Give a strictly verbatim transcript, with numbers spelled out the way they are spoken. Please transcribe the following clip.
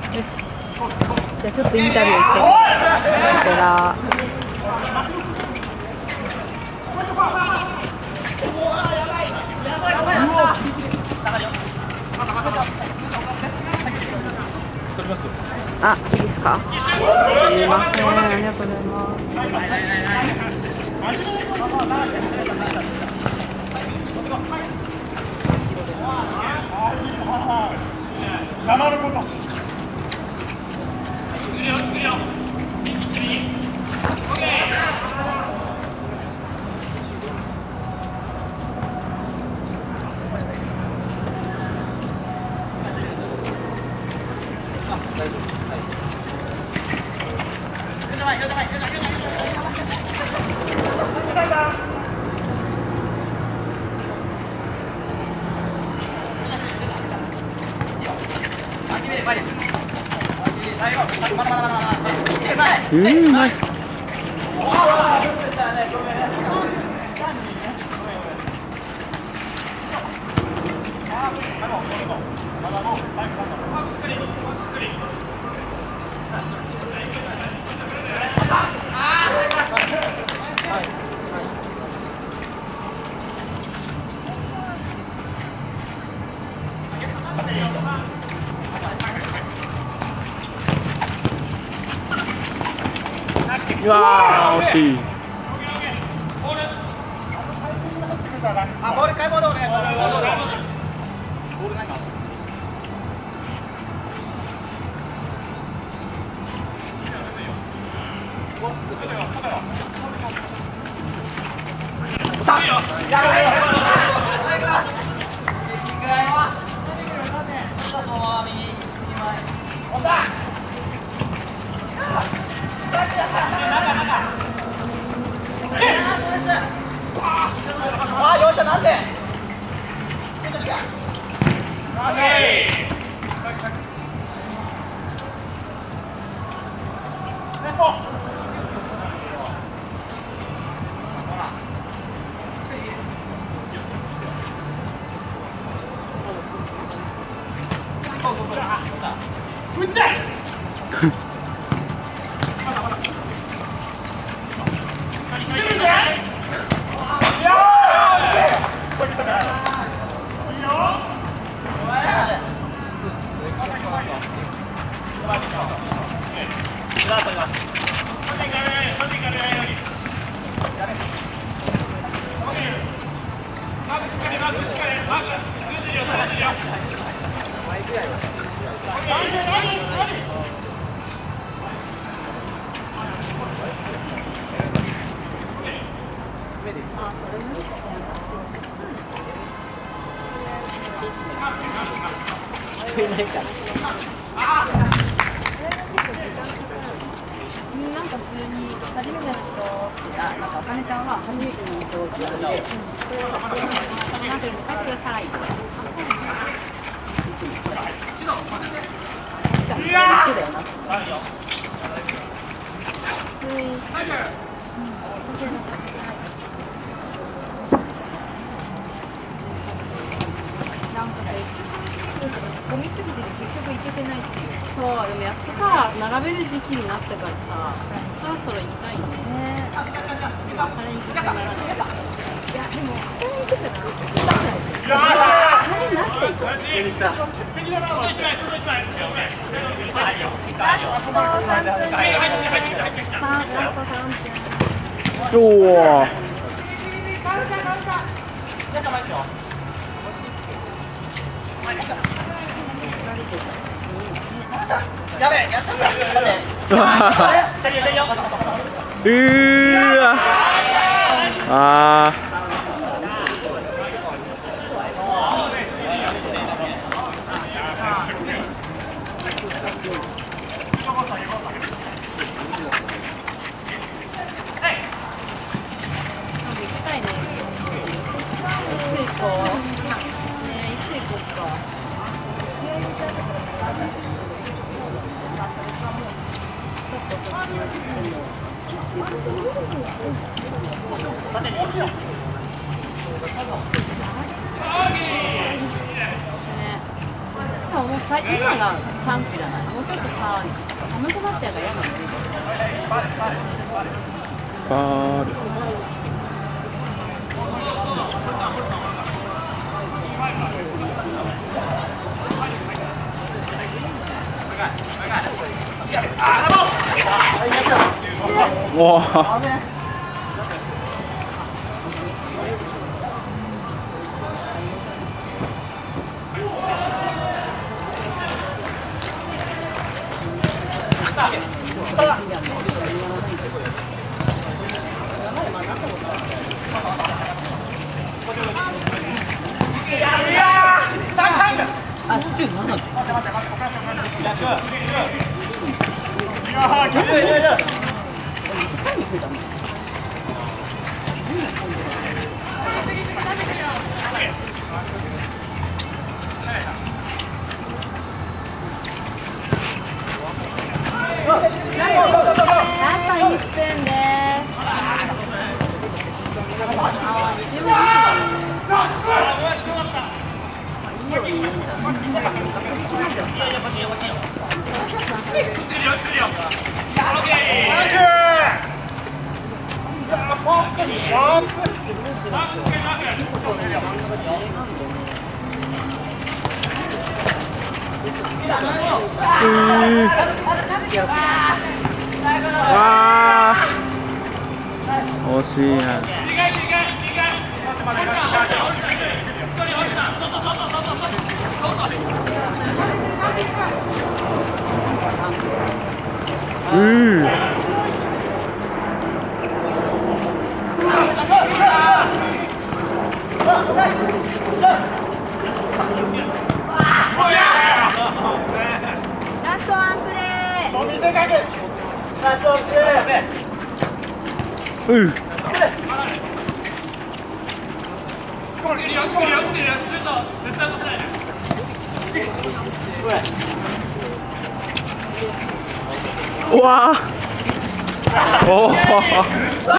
よし。じゃあちょっとインタビュー行ってこちら。あ、いいですか。すみません、ありがとうございます。 黙ることし。 うん、うまい。うわー、惜しい。 あ、ボール買いボールお願いします。ボールボールないか。さあ、やばいよ。ああ、よっしゃ、なんで。 人いないから。なんか普通に初めての人って、あ、なんかあかねちゃんは初めての人って言われて、それをなんていうの、帰ってくださいって。いやー。普通に。なんかゴミすぎて結局行けてないっていう。そう、でもやっとさ、並べる時期になったからさ、そろそろ行きたいよね。あれに行きたくならない。いや、でも、あれに行くかな。あれなしで行く。出てきた。 おお。 やべえ、やっちゃった。 うーわ。あー。 もう今がチャンスじゃない。もうちちょっとさ寒くなっちゃうから嫌なの。 ファール。おお。 あ、シチューなの。あといっぷんです。あ、自分いいように言うんじゃない。 あー、惜しいな。うー。 ラストワンプレー。 お店かけ。ラストワンプレー。 うー。うわー。おお。